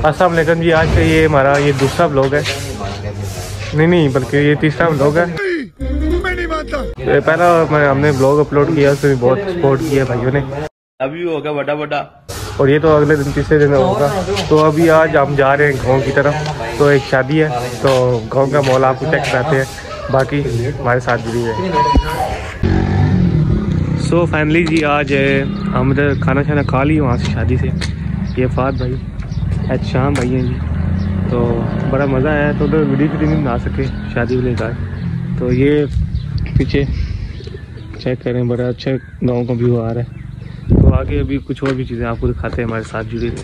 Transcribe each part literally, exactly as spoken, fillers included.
अस्सलाम वालेकुम जी। आज से ये हमारा ये दूसरा ब्लॉग है, नहीं नहीं बल्कि ये तीसरा ब्लॉग है। पहला मैं हमने ब्लॉग अपलोड किया, उसमें बहुत सपोर्ट किया भाइयों ने। अभी होगा बड़ा बड़ा, और ये तो अगले दिन तीसरे दिन होगा। तो अभी आज हम जा रहे हैं गांव की तरफ, तो एक शादी है, तो गांव का माहौल आपको चेक कराते हैं। बाकी हमारे साथ जुड़ी हुए। सो फाइनली जी आज हम इधर खाना शाना खा ली वहाँ से शादी से। ये फात भाई, आज शाम भाई हैं जी, तो बड़ा मज़ा आया। तो उधर वीडियो वीडियो नहीं बना सके शादी वाले का। तो ये पीछे चेक करें, बड़ा अच्छा गांव का व्यू आ रहा है। तो आगे अभी कुछ और भी चीज़ें आपको दिखाते हैं, हमारे साथ जुड़ी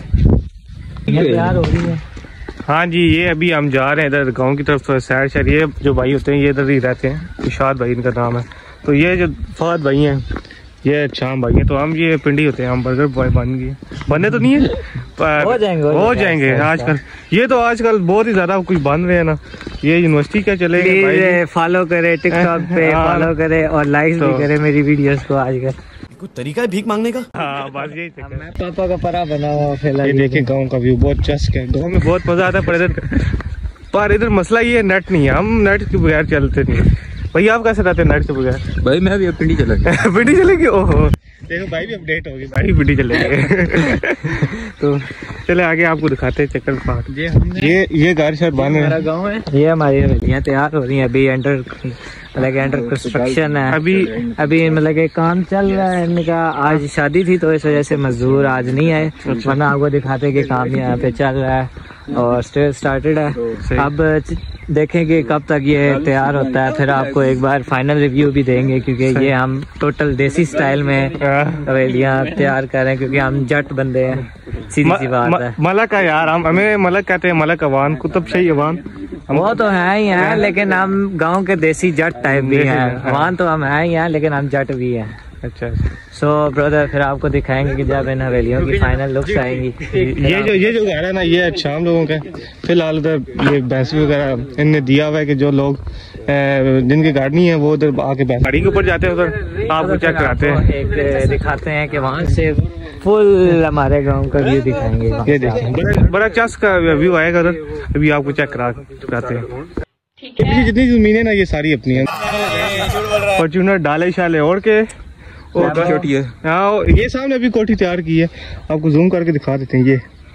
हुई तैयार हो रही है। हाँ जी, ये अभी हम जा रहे हैं इधर गांव की तरफ। तो सैर शहर ये जो भाई होते हैं ये इधर ही रहते हैं, इशाद भाई इनका नाम है। तो ये जो फहद भाई हैं ये शाम भाई हैं। तो हम ये पिंडी होते हैं, हम बर्गर बॉय बन गए, बनने तो नहीं है पर हो जाएंगे हो, हो जाएंगे आजकल। ये तो आजकल बहुत ही ज्यादा कुछ बन रहे हैं ना। ये यूनिवर्सिटी क्या चलेगा, फॉलो करे टिकटॉक पे, फॉलो करे और लाइक भी करे मेरी वीडियोस को। आजकल कुछ तरीका है भीख मांगने का। हाँ बस यही पापा का परा बना हुआ फैला। ये देखें गाँव का व्यू, बहुत चस्क है। गाँव में बहुत मजा आता है, पर इधर पर इधर मसला ये नेट नहीं है, हम नेट के बगैर चलते नहीं। भैया आप कैसे रहते हैं नेट के बगैर? भाई मैं भी पिंडी चलेंगे पिंडी चलेगी। ओहो देखो भाई भी अपडेट होगी, भाई पिंडी चलेंगे। तो चले आगे आपको दिखाते हैं चक्कर पार्क। ये ये ये गाड़ी शायद बन हमारा गांव है, ये हमारी हवेलियाँ तैयार हो रही हैं। अभी अंडर मतलब अंडर कंस्ट्रक्शन है, अभी अभी मतलब के काम चल रहा है इनका। आज शादी थी तो इस वजह से मजदूर आज नहीं आए, वरना आपको दिखाते कि काम यहाँ पे चल रहा है और स्टार्टेड है। अब देखेंगे कब तक ये तैयार होता है, फिर आपको एक बार फाइनल रिव्यू भी देंगे, क्योंकि ये हम टोटल देसी स्टाइल में हवेलियाँ तैयार कर रहे हैं, क्योंकि हम जट बंदे हैं। सीधी सी बात है। मलक है यार, हम हमें मलक कहते हैं, मलक अवान कुतुब शाही अवान वो तो है ही है, लेकिन हम गांव के देसी जट टाइप भी हैं। अवान तो हम है ही हैं, लेकिन हम जट भी हैं। अच्छा सो so, ब्रदर फिर आपको दिखाएंगे कि जब इन हवेलियों की फाइनल लुक्स आएंगी। ये जो ये जो घर है ना, ये शाम लोगों का फिलहाल उधर ये भैंस वगैरह इनने दिया हुआ है कि जो लोग जिनकी गाड़ी नहीं है वो उधर आके गाड़ी के ऊपर जाते हैं, उधर आपको चेक कराते हैं, एक दिखाते हैं कि वहाँ से फुल हमारे गांव का व्यू दिखाएंगे। ये देखें बड़ा बड़ा चस का व्यू आएगा उधर, अभी आपको चेक करा कराते हैं। जितनी जमीनें ना ये सारी अपनी है। फॉर्च्यूनर डाले शाले और के कोठी है। हाँ ये सामने अभी कोठी तैयार की है, आपको जूम करके दिखा देते हैं। ये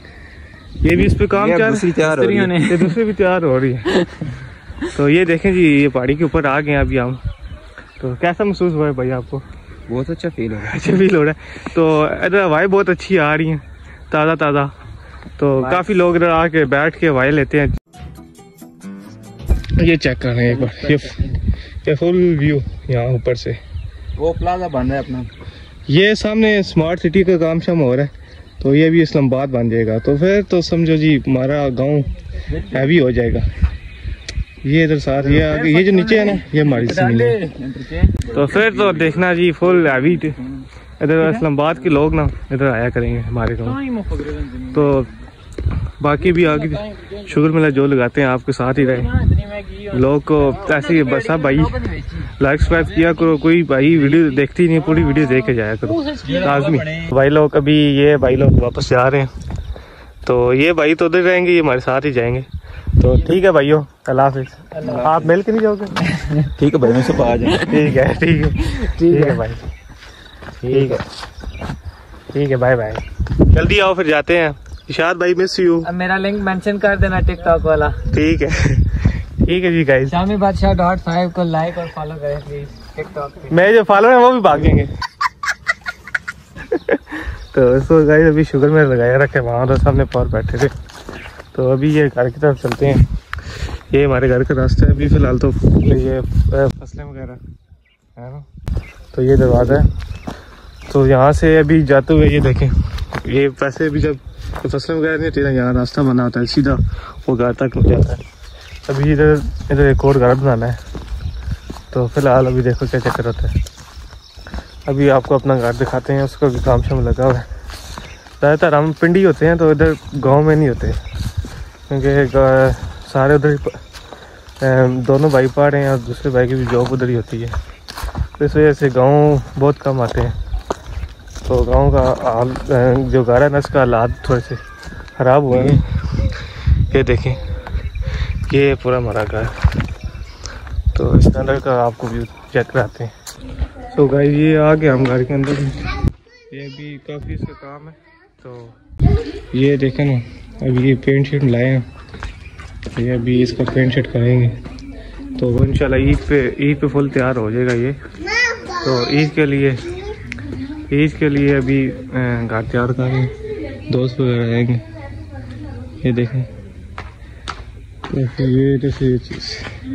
ये भी इस पे काम तैयार तैयार हो रही है, ये दूसरी भी तैयार हो रही है। तो ये देखें जी, ये पहाड़ी के ऊपर आ गए हैं अभी हम। तो कैसा महसूस हुआ है भाई आपको? बहुत अच्छा फील हो रहा है। अच्छा फील हो रहा है। तो इधर हवाएं बहुत अच्छी आ रही हैं, ताज़ा ताज़ा। तो काफ़ी लोग इधर आके बैठ के हवाएं लेते हैं। ये चेक कर रहे हैं एक बार, ये ये फुल व्यू यहाँ ऊपर से। वो प्लाजा बन रहा है अपना, ये सामने स्मार्ट सिटी का काम शाम हो रहा है, तो ये भी इस्लामाबाद बन जाएगा। तो फिर तो समझो जी हमारा गांव हैवी हो जाएगा। ये इधर साथ ये आगे ये जो नीचे है ना, ये हमारी जमीन है। तो फिर तो देखना जी फुल हैवी इधर इस्लामाबाद के लोग ना इधर आया करेंगे हमारे गाँव। तो बाकी भी आगे शुगर मिला जो लगाते हैं आपके साथ ही रहे। लोग को ऐसे बस सब भाई लाइक सब्सक्राइब किया करो, कोई भाई वीडियो देखती नहीं, पूरी वीडियो देख के जाया करो लाजमी। भाई लोग अभी ये भाई लोग वापस जा रहे हैं, तो ये भाई तो उधर रहेंगे, ये हमारे साथ ही जाएंगे। तो ठीक है भाइयों, अल्लाह हाफिज़। आप मिल के नहीं जाओगे? ठीक है भाई, मैं सब आ जाए। ठीक है ठीक है ठीक है भाई, ठीक है ठीक है, बाय बाय। जल्दी आओ फिर जाते हैं। इशाद भाई मिस यू। अब मेरा लिंक मेंशन कर देना टिकटॉक वाला। ठीक है ठीक है जी guys. Shami Badshah dot five को लाइक और फॉलो करें प्लीज टिकटॉक पे। मेरे जो फॉलोअर है वो भी भागेंगे। तो इसको गाइस अभी शुगर में लगाया रखे, वहाँ तो सामने पर बैठे थे। तो अभी ये घर की तरफ चलते हैं, ये हमारे घर का रास्ता है। अभी फिलहाल तो ये फसलें वगैरह है ना, तो ये दरवाज़ा है। तो यहाँ से अभी जाते हुए ये देखें, ये वैसे अभी जब फसलें वगैरह नहीं होती ना, यहाँ रास्ता बना होता है, सीधा वो घर तक जाता है। अभी इधर इधर एक और घर बनाना है। तो फिलहाल अभी देखो क्या चक्कर होता है। अभी आपको अपना घर दिखाते हैं, उसका भी काम शाम लगा हुआ है। ज़्यादातर हम पिंडी होते हैं, तो इधर गांव में नहीं होते, क्योंकि सारे उधर दोनों भाई पढ़ रहे हैं और दूसरे भाई की भी जॉब उधर ही होती है। तो इस वजह से गाँव बहुत कम आते हैं। तो गांव का हाल जो घर है ना, इसका हालात थोड़े से ख़राब हुए हैं। ये देखें, ये पूरा हमारा घर। तो इस अंदर का आपको व्यू चेक कराते हैं। तो गाइस ये आ गया हम घर के अंदर। ये भी काफ़ी इसका काम है। तो ये देखें ना, अभी ये पेंट शीट लाए हैं, ये अभी इसका पेंट शीट करेंगे। तो इंशाल्लाह ईद पे ईद पे फुल तैयार हो जाएगा ये। तो ईद के लिए ईद के लिए अभी घर तैयार कर रहे हैं, दोस्त वगैरह आएंगे। ये देखें, ये जैसे ये चीज़।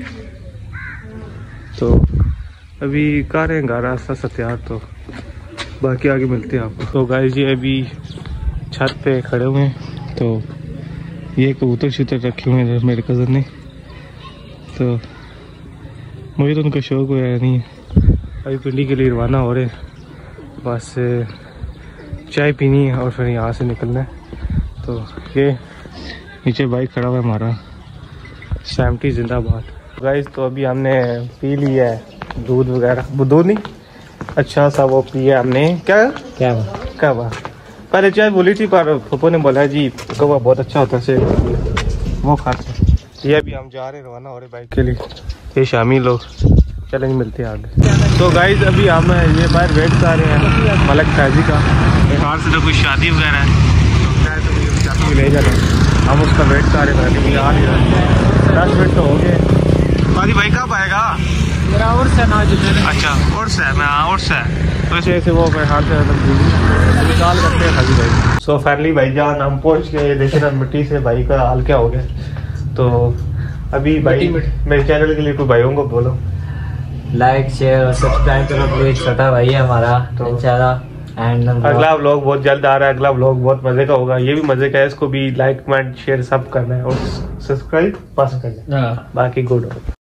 तो अभी कर रहे हैं घर आस्ता आस्ता तैयार, तो बाकी आगे मिलते हैं आपको। तो गाइस जी अभी छत पे खड़े हुए हैं। तो ये कबूतर शूतर रखे हुए हैं मेरे कज़न ने। तो मुझे तो उनका शौक वगैरह नहीं है। अभी पिंडी के लिए रवाना हो रहे हैं, बस चाय पीनी है और फिर यहाँ से निकलना है। तो ये नीचे बाइक खड़ा हुआ है हमारा, सैमटी जिंदाबाद। गाइस तो अभी हमने पी लिया है दूध वगैरह, दूध नहीं अच्छा सा वो पिया हमने। क्या क्या क्या बात, पहले चाय बोली थी पर पप्पो ने बोला जी कौवा बहुत अच्छा होता है सेहत, वो खाते। ये अभी हम जा रहे हैं रवाना हो रहे बाइक के लिए। ये शामी लोग, चलेंगे मिलते हैं आगे। तो गाइस अभी हम ये बाहर वेट कर रहे हैं मलक फैजी का। बिहार से तो कोई शादी वगैरह है, तो शादी ले जाना, हम उसका वेट कर रहे हैं। अभी आ नहीं रहा, दस मिनट तो हो गए। बाजी भाई कब आएगा? मेरा उर्स है ना। अच्छा उर्स है, मैं हाँ उर्स है, तो इस वजह से वो बिहार से निकाल करते हैं खाजी भाई। सो फाइनली भाई जान हम पहुँच गए। देखे ना मिट्टी से भाई का हाल क्या हो गया। तो अभी भाई मेरे चैनल के लिए कोई भाइयों को बोलो लाइक शेयर और सब्सक्राइब करो प्लीज। छोटा भाई है हमारा तो एंड अगला व्लॉग बहुत जल्द आ रहा है। अगला व्लॉग बहुत मजे का होगा, ये भी मजे का है, इसको भी लाइक कमेंट शेयर सब करना है और सब्सक्राइब पास करना है। बाकी गुड हो।